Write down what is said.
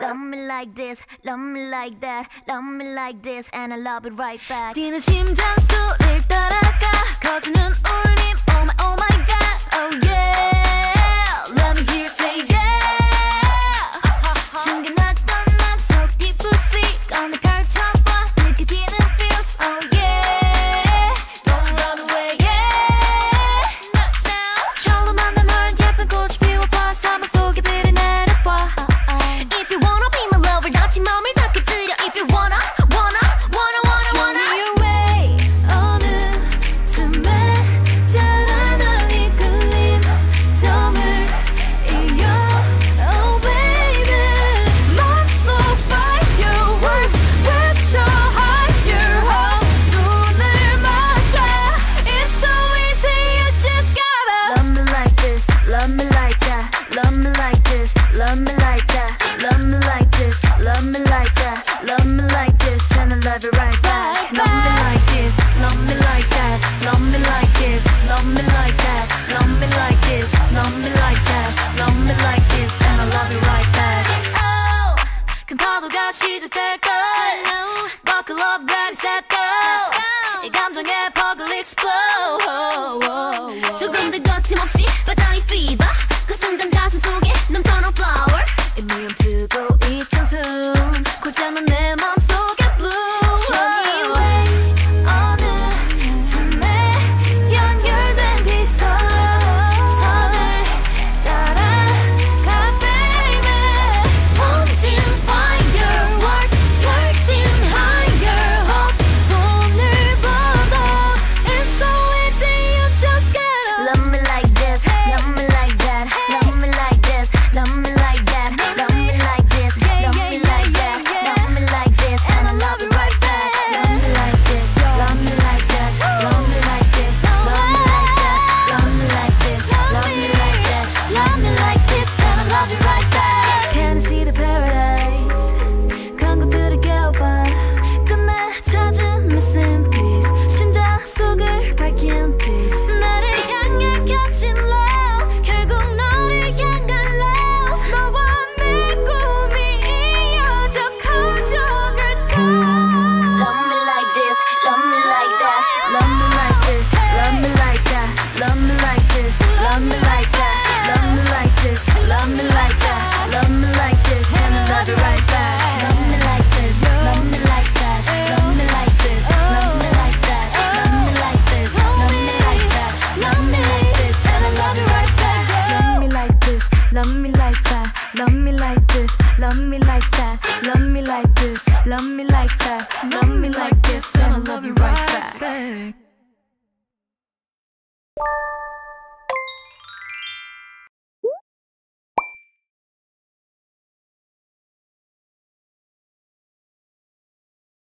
Love me like this, love me like that, love me like this, and I love it right back. 뛰는 심장 소리를 따라가 커지는 울림. Oh my, oh my God, oh yeah. Let me hear you say yeah. 숨겨놨던 맘속 딥푸시 꺼내 펼쳐봐 느껴지는 feels. Oh yeah. Don't run away, yeah. 절로 만난 널 예쁜 꽃이 피워봐 사막 속에 비를 내려봐. If you wanna be my lover 다친 맘을 닿게 들여. If you wanna Show me your way. 어느 틈에 자라난 이끌림 점을 이어. Oh baby 맘속 fireworks 외쳐 higher hopes 눈을 맞춰. It's so easy you just gotta Love me like this, love me like that, love me like this, love me like that, love me like this, love me like that, love me like this, and I love it right back. Love me like this, love me like that, love me like this, love me like that, love me like this, love me like that, love me like this, and I love you right back. Oh, 큰 파도가 시작될걸. Buckle up, ready, set, go. 이 감정에 퍽을 explode. 조금 더 거침없이 바다의 fever. 그 순간 가슴 속에 넘쳐난 flower. 이미 멈추고 있던 숨 고장난 내 맘속에 blue. Show me your way. 어느 틈에 연결된 비서 선을 따라가 baby. Pumping fireworks 펼친 higher hopes 손을 뻗어. It's so easy you just gotta Love me like this, love me like that, love me like this, love me like that, love me like this, love me like that, love me like this, and I love it right back. Love me like this, love me like that, love me like this, love me like that, love me like this, love me like that, love me like this, and I love you right back. Can you see the paradise? 광고들을 깨워봐. 끝내 찾은 missing piece 심장 속을 밝힌 peace. 나를 향해 겹친 love 결국 너를 향한 love. 너와 내 꿈이 이어져 커져 그 time. Love me like this, love me like that, love me like this, love me like that, love me like this, love me like that, love me like this, love me like that, love me like this, and I love it right back. Love me like this, love me like that, love me like this, love me like that, love me like this, love me like that, love me like this, and I love it right back. Love me like this, love me like that, love me like this, love me like that, love me like this, love me like that, love me like this, and I love you right back.